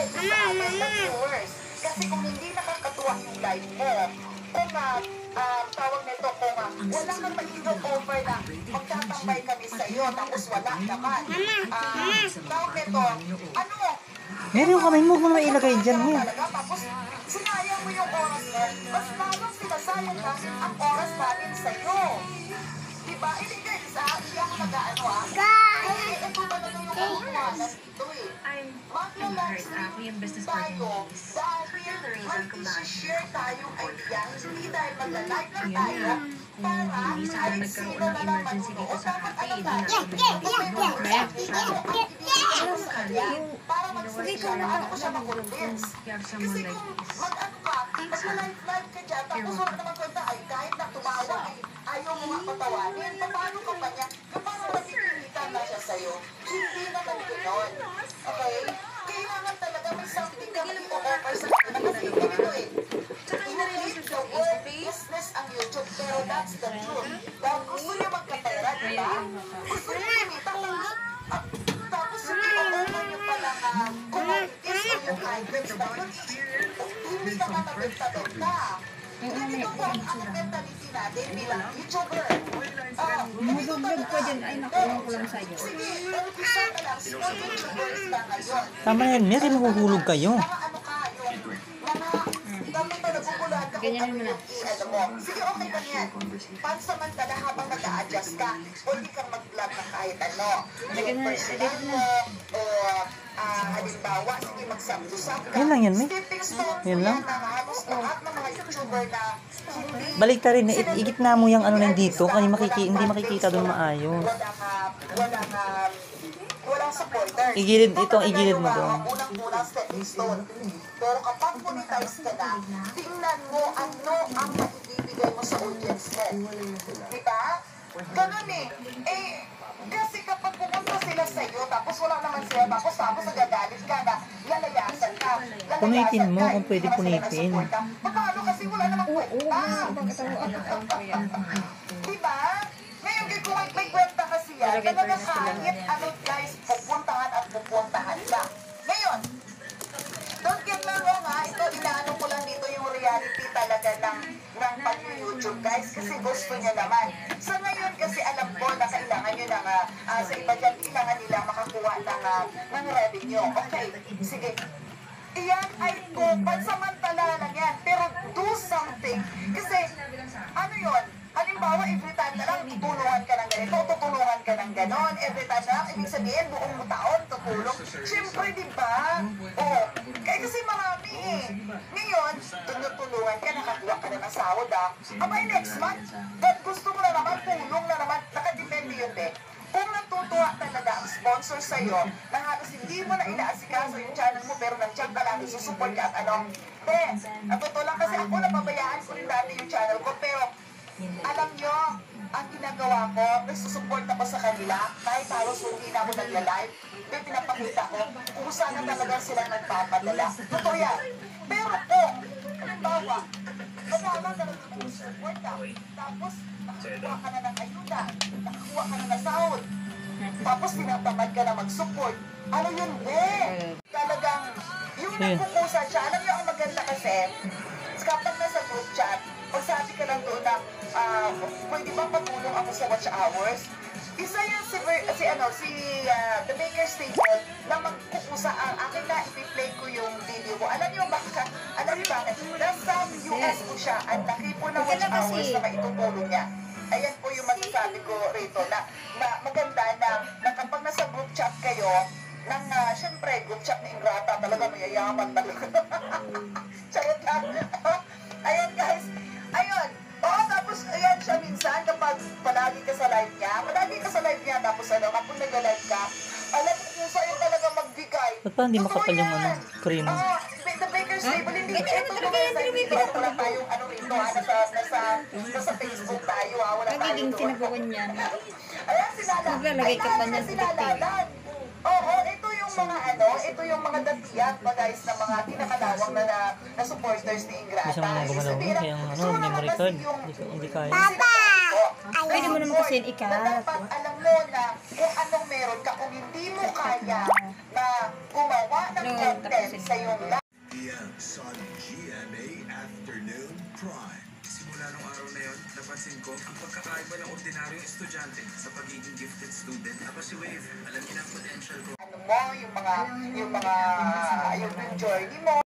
ito sa atin na viewers. Kasi kung hindi nakakatuwa yung live mo, kung tawag nito, kung wala kang mag-give over na magtatambay kami sa iyo, tapos wala naman. Tawag nito, ano? Meron kamay mo naman ilagay dyan mo. Tapos sinayang mo yung oras mo, mas lalong sinasayang namin ang oras namin sa iyo. Diba? Hindi guys, hindi ako nag-ano Kasi ito talaga yung kakuhanan dito eh. Magla-live tayo dahil mag-share tayong idea. Hindi dahil magla-live lang tayo para kahit sino na lang manunood. Dapat alam natin. Para mag-switch siya na ano ko siya mag-convince. Kasi kung mag-ano ka, mag-live ka dyan, tapos wala naman kwenta ay kahit na tumawa ay ayaw mo nga patawanin. Paano ka pa niya? Yung parang nakikita na siya sa'yo. Hindi naman gano'n. Okay? Kailangan talaga may something kami i-offer sa kanila. Kasi ganito eh. You the word business ang YouTube, pero that's the truth. Dahil gusto niya magkapera, di ba? Gusto niya kumita. Tapos hindi i-offer niyo pala commodities o yung items na yun. Hindi ka nga nabenta-benta. Ganito po ang mentality natin bilang YouTuber. Magublog ko dyan. Ay, nakuha ko lang sa'yo. Sige, umpisa na lang. Small YouTubers na ngayon. Tama yan, Mary, mahuhulog kayo. Mga ano ka, yung dapat na naguguluhan ka kung ano yung i-ano mo. Sige, okay lang yan. Pansamantala habang nag-a-adjust ka, pwede kang mag-vlog ng kahit ano. Yung personal mo, o halimbawa, sige, magsam-usap ka. Yan lang yan, May. Stepping stone Yan lang. na halos lahat ng mga YouTuber na hindi Balik ta rin, igit na mo yung ano nandito, kasi hindi makikita doon maayos. Walang supporter. Igilid, ito, igilid mo doon. Unang-unang stepping stone. Pero kapag monetize ka na, tingnan mo ano ang maibibigay mo sa audience mo. Diba? Ganun eh. Kasi kapag pumunta sila sa iyo, tapos wala naman sila, tapos nagagalit ka na, lalayasan ka. Punitin mo kung pwede punitin. Paano kasi wala namang kwenta? Diba? Ngayon, kung may kwenta kasi yan, talaga kahit ano guys, pupuntahan at pupuntahan ka. Ngayon, don't get me wrong ito inaano ko lang dito yung reality talaga ng pag-YouTube guys, kasi gusto niya naman. Sa ngayon kasi alam ko na kailangan nyo ng, sa iba dyan, kailangan nila makakuha ng revenue. Okay, sige. Iyan ay pansamantala lang yan, pero do something. Kasi, ano yun? Halimbawa, every time na lang, tutulungan ka ng ganito, tutulungan ka ng ganon, every time na lang, ibig sabihin, buong taon, tutulong. Siyempre, di ba? Kaya kasi marami eh. Ngayon, tutulungan ka, nakakuha ka na ng sahod Abay, next month, gusto mo na naman, tulong na naman, nakadepende yun Kung natutuwa talaga ang sponsor sa'yo, na halos hindi mo na inaasikaso yung channel mo, pero nandiyan ka lang, isusupport ka at natuto lang kasi ako, napabayaan ko rin dati yung channel ko, pero alam nyo, ang ginagawa ko, nagsusupport ako sa kanila, kahit halos hindi na ako nagla-live, may pinapakita ko, kung saan na talaga sila nagpapadala. Totoo yan. Pero kung, halimbawa, kasama ka lang nag-support ka, tapos nakakuha ka na ng ayuda, nakakuha ka na ng sahod, tapos tinatamad ka na mag-support, ano yun, talagang, yung nagpupusa siya, alam nyo ang maganda kasi, kapag nasa group chat, pagsabi ka lang doon na, pwede ba patulong ako sa watch hours? Isa yan si The Baker's Table na magkukusa ang akin na ipi-play ko yung video ko. Alam niyo bakit? Nasa US po siya, ang laki po na watch hours na maitutulong niya. Ayan po yung masasabi ko rito na maganda na kapag nasa group chat kayo, syempre, group chat ni Ingrata, talaga mayayaman talaga. Charot lang. Ayan guys, ayun. Tapos ayan siya minsan kapag palagi ka sa live niya, tapos kapag nag-live ka, alam mo kung sa'yo talaga magbigay. Ba't pa hindi makapal yung cream? The Baker's Table, hindi ito wala tayong rito, nasa Facebook tayo, wala tayo Nagiging doon. sinabukan yan. Ayan, Maglalagay ka pa niyan sa sinalalan. Oo, ito yung mga datiyan pa guys na mga kinakalawang na supporters ni Ingrata. Isa mga gumalaw mo, kaya memory card, hindi kaya. Pwede mo naman kasi ikat. Dapat alam mo na kung anong meron ka, kung hindi mo kaya na gumawa ng content sa iyong live. Yan sa GMA Afternoon Prime. Simula nung araw na yon, napansin ko ang pagkakaiba ng ordinaryong estudyante sa pagiging gifted student. Ako si Wave, alam niyo na ang potential ko. Ano mo, yung journey mo.